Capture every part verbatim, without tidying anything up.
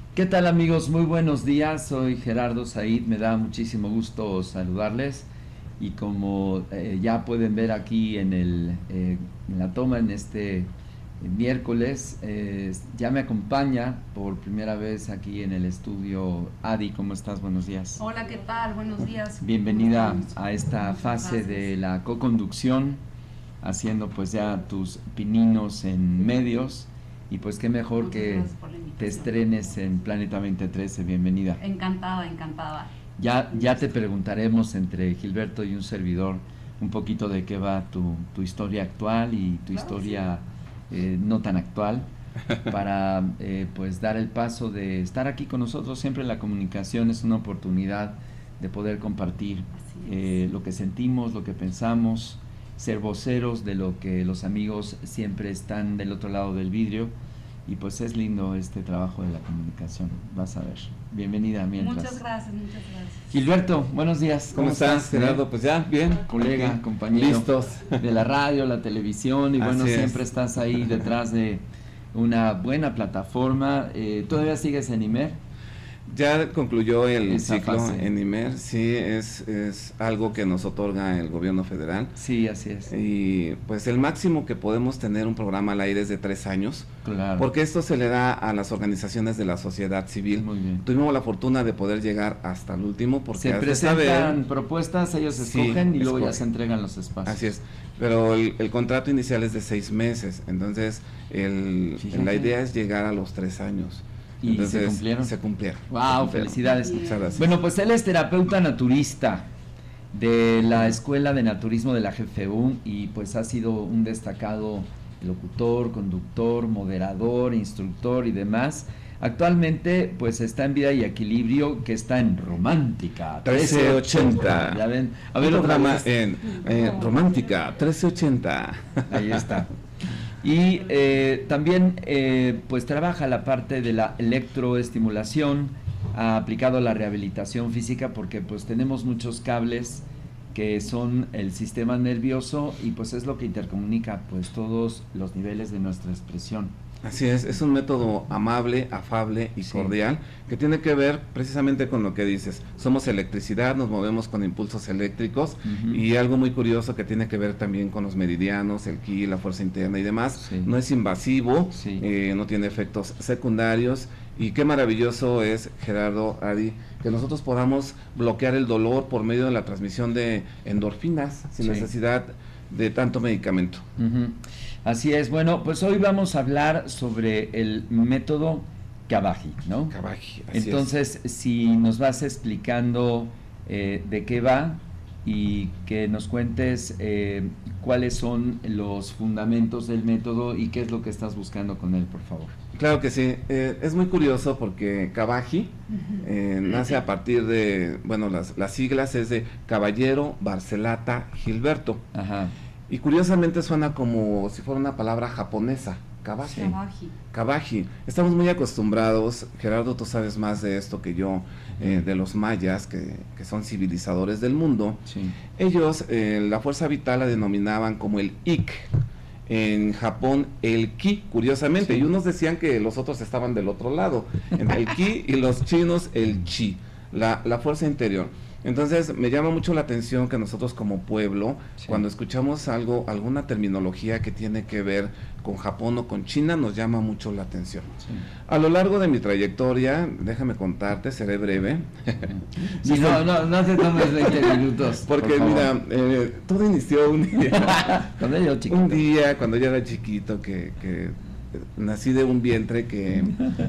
¿Qué tal amigos? Muy buenos días, soy Gerardo Said, me da muchísimo gusto saludarles y como eh, ya pueden ver aquí en, el, eh, en la toma en este eh, miércoles, eh, ya me acompaña por primera vez aquí en el estudio Adi. ¿Cómo estás? Buenos días. Hola, ¿qué tal? Buenos días. ¿Cómo Bienvenida estamos? a esta Muchas fase gracias. de la co-conducción, haciendo pues ya tus pininos en medios y pues qué mejor Muchas que gracias por la te invitación. estrenes en Planeta veinte trece. Bienvenida. Encantada, encantada. Ya, Un ya te gusto. preguntaremos entre Gilberto y un servidor un poquito de qué va tu, tu historia actual y tu Claro que sí. historia eh, no tan actual para eh, pues dar el paso de estar aquí con nosotros. Siempre la comunicación es una oportunidad de poder compartir Así eh, es. lo que sentimos, lo que pensamos, ser voceros de lo que los amigos siempre están del otro lado del vidrio. Y pues es lindo este trabajo de la comunicación, vas a ver. Bienvenida Muchas mientras. gracias, muchas gracias. Gilberto, buenos días. ¿Cómo, ¿Cómo estás, estás, Gerardo? ¿Eh? Pues ya, bien. Colega, aquí, compañero. Listos. De la radio, la televisión y bueno, Así siempre es. estás ahí detrás de una buena plataforma. Eh, ¿Todavía sigues en Imer? Ya concluyó el Esa ciclo fase. en Imer, sí, es, es algo que nos otorga el gobierno federal. Sí, así es. Y pues el máximo que podemos tener un programa al aire es de tres años. Claro. Porque esto se le da a las organizaciones de la sociedad civil. Muy bien. Tuvimos la fortuna de poder llegar hasta el último porque se presentan saber, propuestas, ellos escogen sí, y luego escogen. Ya se entregan los espacios. Así es, pero el, el contrato inicial es de seis meses, entonces el, la idea es llegar a los tres años. ¿Y entonces, se cumplieron? Se cumplieron. Wow, se cumplieron. Felicidades. Muchas gracias. Bueno, pues él es terapeuta naturista de la Escuela de Naturismo de la G F U y pues ha sido un destacado locutor, conductor, moderador, instructor y demás. Actualmente pues está en Vida y Equilibrio, que está en Romántica trece ochenta. Ya ven, a ver otra más en eh, Romántica trece ochenta. Ahí está. Y eh, también eh, pues trabaja la parte de la electroestimulación, ha aplicado a la rehabilitación física porque pues tenemos muchos cables que son el sistema nervioso y pues es lo que intercomunica pues todos los niveles de nuestra expresión. Así es, es un método amable, afable y sí. cordial, que tiene que ver precisamente con lo que dices. Somos electricidad, nos movemos con impulsos eléctricos, uh-huh. y algo muy curioso que tiene que ver también con los meridianos, el ki, la fuerza interna y demás. Sí. No es invasivo, sí. eh, no tiene efectos secundarios, y qué maravilloso es, Gerardo, Adi, que nosotros podamos bloquear el dolor por medio de la transmisión de endorfinas, sin sí. necesidad de tanto medicamento. Uh-huh. Así es. Bueno, pues hoy vamos a hablar sobre el método Kabaji, ¿no? Kabaji, así Entonces, es. si nos vas explicando eh, de qué va y que nos cuentes eh, cuáles son los fundamentos del método y qué es lo que estás buscando con él, por favor. Claro que sí. Eh, es muy curioso porque Kabaji eh, nace a partir de, bueno, las, las siglas es de Caballero Barcelata Gilberto. Ajá. Y curiosamente suena como si fuera una palabra japonesa, kabaji. Kabaji. Kabaji. Estamos muy acostumbrados, Gerardo, tú sabes más de esto que yo, eh, de los mayas, que, que son civilizadores del mundo. Sí. Ellos, eh, la fuerza vital la denominaban como el ik. En Japón, el ki, curiosamente. Sí. Y unos decían que los otros estaban del otro lado, en el ki, y los chinos, el chi, la, la fuerza interior. Entonces me llama mucho la atención que nosotros como pueblo, sí. cuando escuchamos algo, alguna terminología que tiene que ver con Japón o con China, nos llama mucho la atención. Sí. A lo largo de mi trayectoria, déjame contarte, seré breve. Sí, no, no, no te tomes veinte minutos. Porque por mira, eh, todo inició un día. Cuando yo chiquito. Un día, cuando yo era chiquito, que, que nací de un vientre que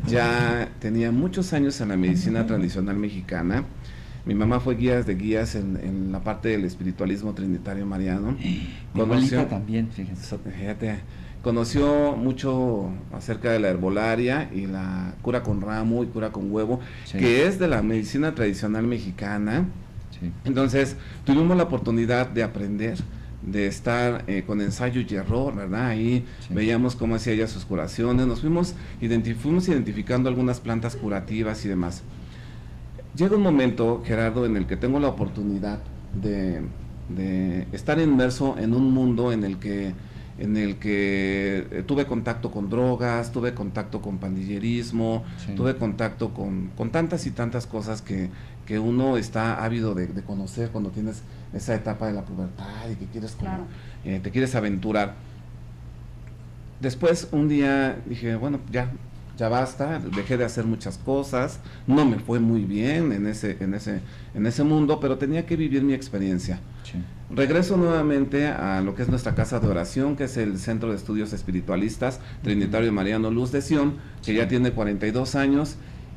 ya tenía muchos años en la medicina tradicional mexicana. Mi mamá fue guías de guías en, en la parte del espiritualismo trinitario mariano. Mi conoció, abuelita también, fíjense. Fíjate, conoció mucho acerca de la herbolaria y la cura con ramo y cura con huevo, sí. que es de la medicina tradicional mexicana. Sí. Entonces, tuvimos la oportunidad de aprender, de estar eh, con ensayo y error, ¿verdad? Ahí sí. veíamos cómo hacía ella sus curaciones, nos fuimos, identif fuimos identificando algunas plantas curativas y demás. Llega un momento, Gerardo, en el que tengo la oportunidad de, de estar inmerso en un mundo en el que en el que eh, tuve contacto con drogas, tuve contacto con pandillerismo, sí. tuve contacto con, con tantas y tantas cosas que, que uno está ávido de, de conocer cuando tienes esa etapa de la pubertad y que quieres como, claro. eh, te quieres aventurar. Después un día dije, bueno, ya, ya basta, dejé de hacer muchas cosas, no me fue muy bien en ese, en ese, en ese mundo, pero tenía que vivir mi experiencia. Sí. Regreso nuevamente a lo que es nuestra casa de oración, que es el Centro de Estudios Espiritualistas Trinitario Mariano Luz de Sion, que sí. ya tiene cuarenta y dos años,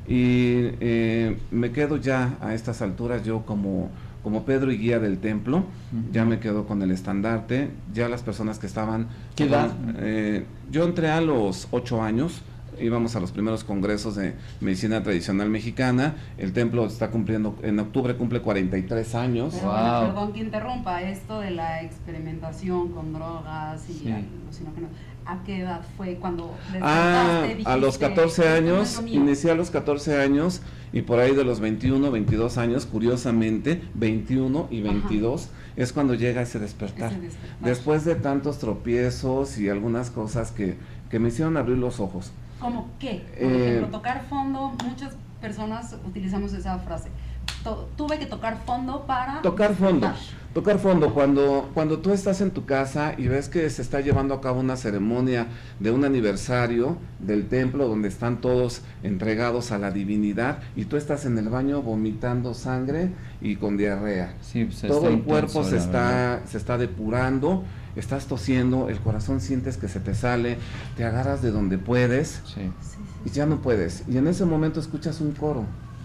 y eh, me quedo ya a estas alturas yo como, como Pedro y guía del templo, uh-huh. ya me quedo con el estandarte, ya las personas que estaban... ¿Qué edad? Eh, yo entré a los ocho años, íbamos a los primeros congresos de medicina tradicional mexicana, el templo está cumpliendo, en octubre cumple cuarenta y tres años. Pero, wow. bueno, perdón que interrumpa, esto de la experimentación con drogas y sí. alucinógenos, ¿a qué edad fue cuando Ah, dijiste, a los catorce años, inicié a los catorce años y por ahí de los veintiuno, veintidós años, curiosamente, veintiuno y veintidós, ajá. es cuando llega ese despertar. ese despertar. Después de tantos tropiezos y algunas cosas que, que me hicieron abrir los ojos. ¿Cómo qué? Por eh, ejemplo, tocar fondo, muchas personas utilizamos esa frase. To, tuve que tocar fondo para... Tocar fondo, tocar fondo, cuando, cuando tú estás en tu casa y ves que se está llevando a cabo una ceremonia de un aniversario del templo donde están todos entregados a la divinidad y tú estás en el baño vomitando sangre y con diarrea. Sí, pues todo el cuerpo se está, se está depurando, estás tosiendo, el corazón sientes que se te sale, te agarras de donde puedes sí. y ya no puedes. Y en ese momento escuchas un coro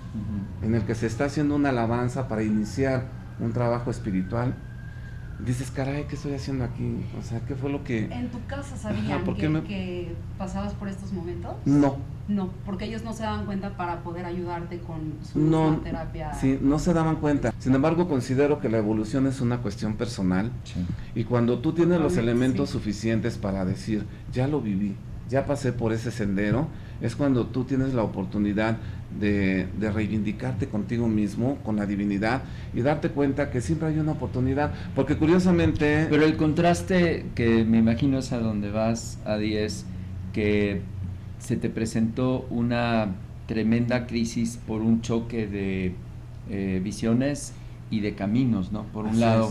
en el que se está haciendo una alabanza para iniciar un trabajo espiritual. Dices, caray, ¿qué estoy haciendo aquí? O sea, ¿qué fue lo que...? ¿En tu casa sabían Ajá, que, me... que pasabas por estos momentos? No. No, porque ellos no se daban cuenta para poder ayudarte con su no, terapia. Sí, no se daban cuenta. Sin embargo, considero que la evolución es una cuestión personal. Sí. Y cuando tú tienes los sí. elementos suficientes para decir, ya lo viví, ya pasé por ese sendero, es cuando tú tienes la oportunidad de, de reivindicarte contigo mismo, con la divinidad, y darte cuenta que siempre hay una oportunidad, porque curiosamente... Pero el contraste que me imagino es a donde vas, Adi, es que se te presentó una tremenda crisis por un choque de eh, visiones y de caminos, ¿no? Por un Así lado,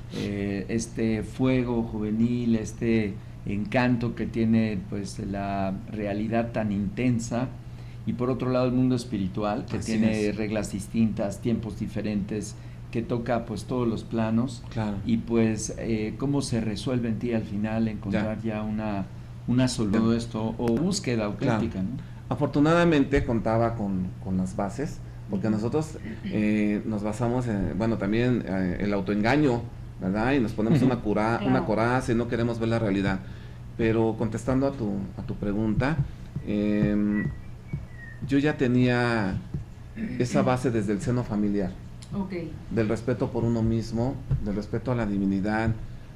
eh, este fuego juvenil, este encanto que tiene pues la realidad tan intensa, y por otro lado el mundo espiritual que Así tiene es. reglas distintas, tiempos diferentes, que toca pues todos los planos, claro. y pues eh, cómo se resuelve en ti al final encontrar ya, ya una, una solución de esto o búsqueda auténtica, claro. ¿no? Afortunadamente contaba con, con las bases, porque nosotros eh, nos basamos en, bueno, también eh, el autoengaño, ¿verdad? Y nos ponemos una, cura, claro. una coraza y no queremos ver la realidad. Pero contestando a tu, a tu pregunta, eh, yo ya tenía esa base desde el seno familiar. Okay. Del respeto por uno mismo, del respeto a la divinidad,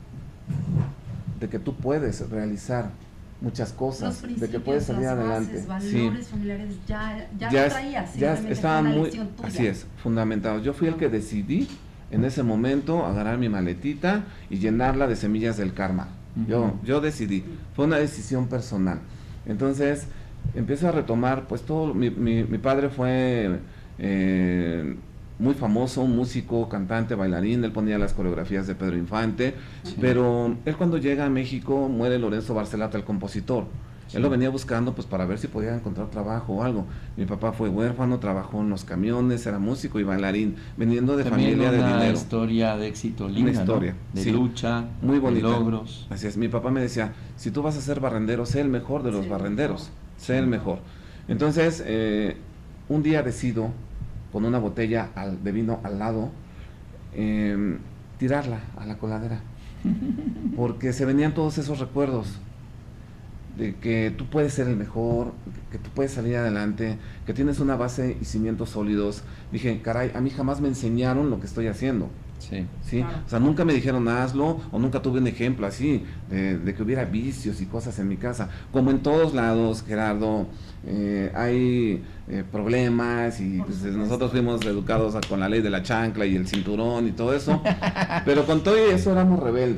de que tú puedes realizar muchas cosas, de que puedes salir adelante. Los valores sí. familiares ya, ya, ya lo traías, ya estaban muy, así es, fundamentados. Yo fui el que decidí en ese momento agarrar mi maletita y llenarla de semillas del karma. Uh-huh. Yo, yo decidí, fue una decisión personal. Entonces empiezo a retomar, pues todo, mi, mi, mi padre fue eh, muy famoso, un músico, cantante, bailarín, él ponía las coreografías de Pedro Infante, sí. pero él cuando llega a México muere Lorenzo Barcelata, el compositor. Sí. Él lo venía buscando pues para ver si podía encontrar trabajo o algo. Mi papá fue huérfano, trabajó en los camiones, era músico y bailarín, veniendo de También familia de dinero. Una historia de éxito linda, una historia, ¿no? De sí. lucha, muy bonita. De logros. Así es, mi papá me decía, si tú vas a ser barrendero, sé el mejor de los sí, barrenderos, no. sé sí. el mejor. Entonces, eh, un día decido, con una botella al, de vino al lado, eh, tirarla a la coladera, porque se venían todos esos recuerdos de que tú puedes ser el mejor, que tú puedes salir adelante, que tienes una base y cimientos sólidos. Dije, caray, a mí jamás me enseñaron lo que estoy haciendo. Sí. ¿Sí? Claro. O sea, nunca me dijeron hazlo, o nunca tuve un ejemplo así, de, de que hubiera vicios y cosas en mi casa. Como en todos lados, Gerardo, eh, hay eh, problemas y pues, nosotros fuimos educados a, con la ley de la chancla y el cinturón y todo eso, pero con todo eso éramos rebeldes.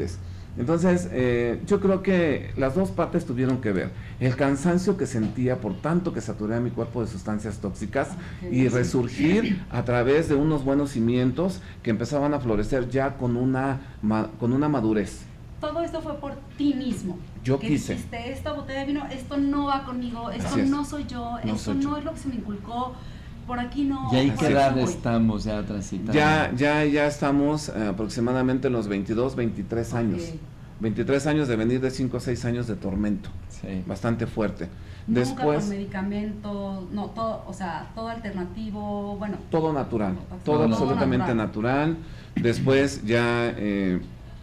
Entonces, eh, yo creo que las dos partes tuvieron que ver. El cansancio que sentía por tanto que saturé a mi cuerpo de sustancias tóxicas y resurgir a través de unos buenos cimientos que empezaban a florecer ya con una, ma- con una madurez. Todo esto fue por ti mismo. Yo que quise. Dijiste, esta botella de vino, esto no va conmigo, esto Así es. no soy yo, No esto soy no yo. es lo que se me inculcó, por aquí no. ¿Y ahí por qué aquí edad no voy. estamos ya transitando? Ya, ya, ya estamos eh, aproximadamente en los veintidós, veintitrés años. Ok. veintitrés años de venir de cinco o seis años de tormento. Sí. Bastante fuerte. Nunca Después, con medicamentos, no, todo, o sea, todo alternativo, bueno. todo natural, todo, Todo absolutamente natural. natural. Después ya eh,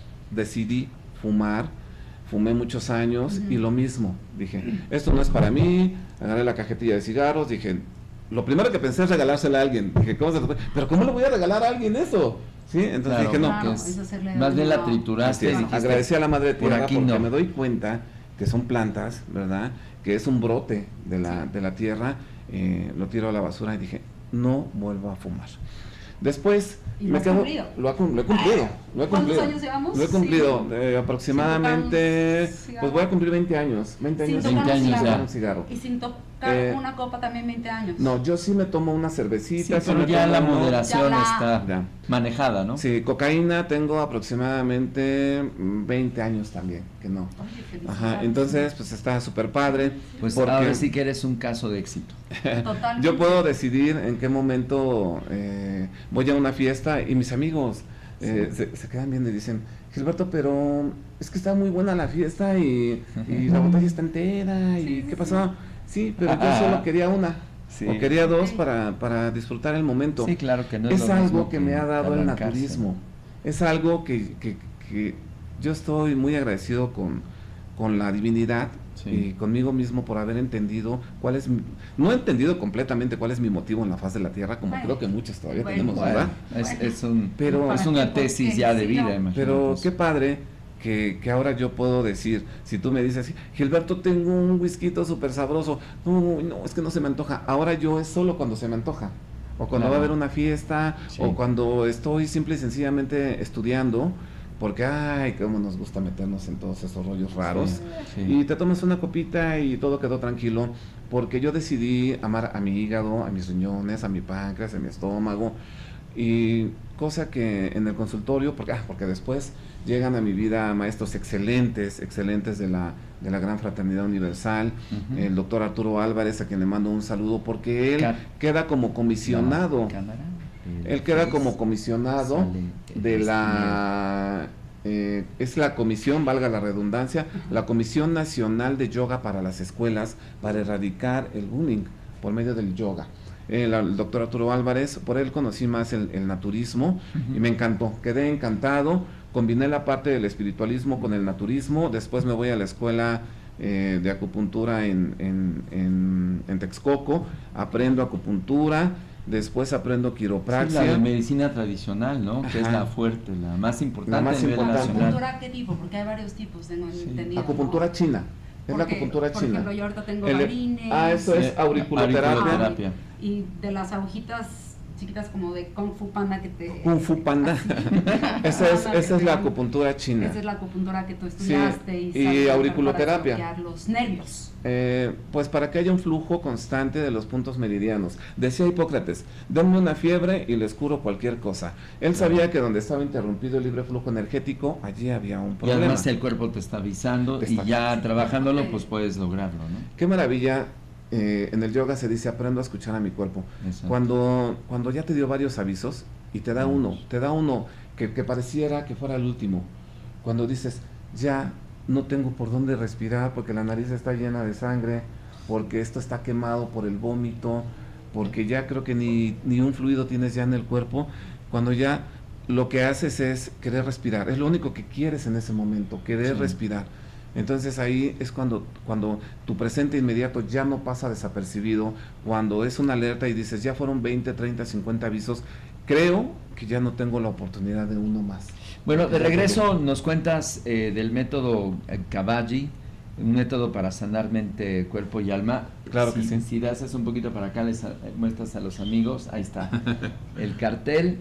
decidí fumar, fumé muchos años Ujú. y lo mismo, dije, esto no es para mí, agarré la cajetilla de cigarros, dije, lo primero que pensé es regalársela a alguien, dije, ¿cómo se lo puede? Pero ¿cómo le voy a regalar a alguien eso? ¿Sí? Entonces Claro, dije, no, Claro, que es- es hacerle más bien daño. la trituraste y Así es, dijiste, agradecí a la madre por tierra aquí porque no. me doy cuenta que son plantas, ¿verdad? Que es un brote de la, Sí. de la tierra, eh, lo tiro a la basura y dije, no vuelvo a fumar. Después ¿Y lo me has quedo, cumplido? lo, ha cum- lo he cumplido, lo he ¿Cuántos cumplido. años llevamos? Lo he cumplido, Sin- eh, aproximadamente, sin tocar un pues voy a cumplir veinte años, veinte Sin años tocar veinte un años cigarro. ya. un cigarro. Y sin tocar Eh, una copa también veinte años. No, yo sí me tomo una cervecita. Sí, sí pero me ya tomo la uno- moderación Ya la- está Ya. manejada, ¿no? Sí, cocaína tengo aproximadamente mm, veinte años también, que no. Oye, felicidades. Ajá, entonces pues está súper padre. Pues porque ahora sí que eres un caso de éxito. Totalmente. yo puedo decidir en qué momento eh, voy a una fiesta y mis amigos eh, se, se quedan viendo y dicen, Gilberto, pero es que está muy buena la fiesta y, y la botella está entera y Sí, sí, ¿qué sí. pasó? Sí, pero yo solo quería una Sí. o quería dos Ok. para, para disfrutar el momento. Sí, claro que no es, Es lo algo mismo que me ha dado el arrancarse. naturismo. Es algo que, que- que yo estoy muy agradecido con, con la divinidad Sí. y conmigo mismo por haber entendido cuál es mi- no he entendido completamente cuál es mi motivo en la faz de la tierra, como Bueno. creo que muchos todavía Bueno. tenemos, Bueno, ¿verdad? es, es, un, Pero- es ¿Para una qué? ¿Por tesis qué? ya de Sí, vida, no. imagínate. Pero pues. qué padre que, que ahora yo puedo decir, si tú me dices, Gilberto, tengo un whisky súper sabroso, no, no, es que no se me antoja, ahora yo es solo cuando se me antoja, o cuando Claro. va a haber una fiesta, Sí. o cuando estoy simple y sencillamente estudiando, porque, ay, cómo nos gusta meternos en todos esos rollos raros, Sí. y te tomas una copita y todo quedó tranquilo, porque yo decidí amar a mi hígado, a mis riñones, a mi páncreas, a mi estómago, y cosa que en el consultorio, porque, ah, porque después llegan a mi vida maestros excelentes, excelentes de la, de la Gran Fraternidad Universal, Ujú. el doctor Arturo Álvarez, a quien le mando un saludo, porque él Ca- queda como comisionado, La cámara, el él queda face, como comisionado sale el de esquinero. la... eh, es la comisión, valga la redundancia, la Comisión Nacional de Yoga para las Escuelas para erradicar el bullying por medio del yoga. El, el doctor Arturo Álvarez, por él conocí más el, el naturismo y me encantó, quedé encantado, combiné la parte del espiritualismo con el naturismo, después me voy a la escuela eh, de acupuntura en, en, en, en Texcoco, aprendo acupuntura, después aprendo Sí, quiropraxia. la de medicina tradicional, ¿no? Que es Ajá. la fuerte, la más importante La más a nivel importante. nacional. ¿Acupuntura qué tipo? Porque hay varios tipos, tengo Sí. entendido. Acupuntura ¿no? china, es la Porque, acupuntura por china. ejemplo, yo ahorita tengo El- varines. ah, eso es Sí, auriculoterapia. auriculoterapia. Y de las agujitas chiquitas como de Kung Fu Panda que te... Kung Fu Panda. así. esa es, Panda que esa es te la dan- acupuntura china. Esa es la acupuntura que tú estudiaste. y y, sabes usar auriculoterapia. para desbloquear los nervios. Eh, pues para que haya un flujo constante de los puntos meridianos. Decía Hipócrates, denme una fiebre y les curo cualquier cosa. Él sabía que donde estaba interrumpido el libre flujo energético, allí había un Y problema. además el cuerpo te está avisando Te y está- ya trabajándolo Ok. pues puedes lograrlo, ¿no? Qué maravilla, eh, en el yoga se dice aprendo a escuchar a mi cuerpo. Exacto. Cuando, cuando ya te dio varios avisos y te da Mm. uno, te da uno que, que pareciera que fuera el último. Cuando dices, ya no tengo por dónde respirar porque la nariz está llena de sangre, porque esto está quemado por el vómito, porque ya creo que ni, ni un fluido tienes ya en el cuerpo, cuando ya lo que haces es querer respirar, es lo único que quieres en ese momento, querer Sí. respirar. Entonces ahí es cuando, cuando tu presente inmediato ya no pasa desapercibido, cuando es una alerta y dices, ya fueron veinte, treinta, cincuenta avisos, creo que ya no tengo la oportunidad de uno más. Bueno, de regreso nos cuentas eh, del método eh, Cavalli, un método para sanar mente, cuerpo y alma. Claro si, que sí. Si das eso un poquito para acá, les a- muestras a los amigos, ahí está el cartel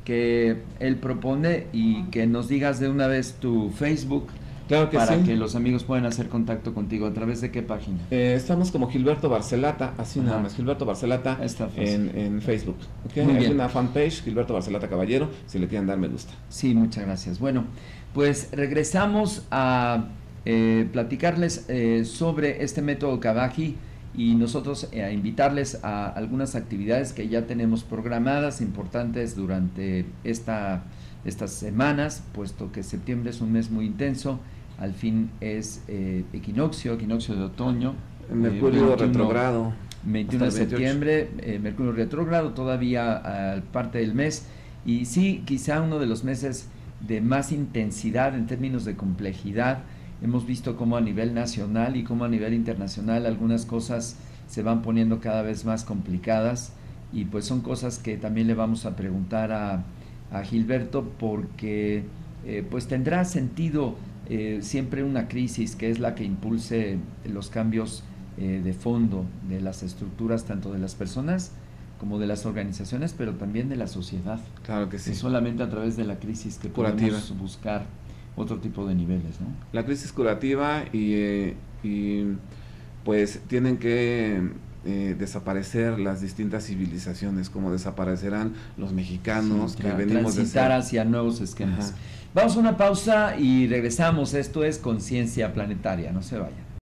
que él propone y que nos digas de una vez tu Facebook. Claro que para sí. que los amigos puedan hacer contacto contigo. ¿A través de qué página? Eh, estamos como Gilberto Barcelata, así Ajá. nada más, Gilberto Barcelata en, en Facebook. ¿Okay? Muy Hay bien. una fanpage, Gilberto Barcelata Caballero, si le quieren dar me gusta. Sí, muchas gracias. Bueno, pues regresamos a eh, platicarles eh, sobre este método Kabaji y nosotros eh, a invitarles a algunas actividades que ya tenemos programadas, importantes durante esta, estas semanas, puesto que septiembre es un mes muy intenso. Al fin es eh, equinoccio, equinoccio de otoño. Mercurio eh, retrogrado. veintiuno de septiembre, eh, Mercurio retrógrado todavía al parte del mes. Y sí, quizá uno de los meses de más intensidad en términos de complejidad. Hemos visto cómo a nivel nacional y cómo a nivel internacional algunas cosas se van poniendo cada vez más complicadas. Y pues son cosas que también le vamos a preguntar a, a Gilberto, porque eh, pues tendrá sentido Eh, siempre una crisis que es la que impulse los cambios eh, de fondo de las estructuras tanto de las personas como de las organizaciones, pero también de la sociedad. Claro que sí. Es solamente a través de la crisis que Curativa. podemos buscar otro tipo de niveles, ¿no? La crisis curativa y, eh, y pues tienen que eh, desaparecer las distintas civilizaciones, como desaparecerán los mexicanos Sí, que claro, venimos de transitar ser... hacia nuevos esquemas. Ajá. Vamos a una pausa y regresamos. Esto es Conciencia Planetaria, no se vayan.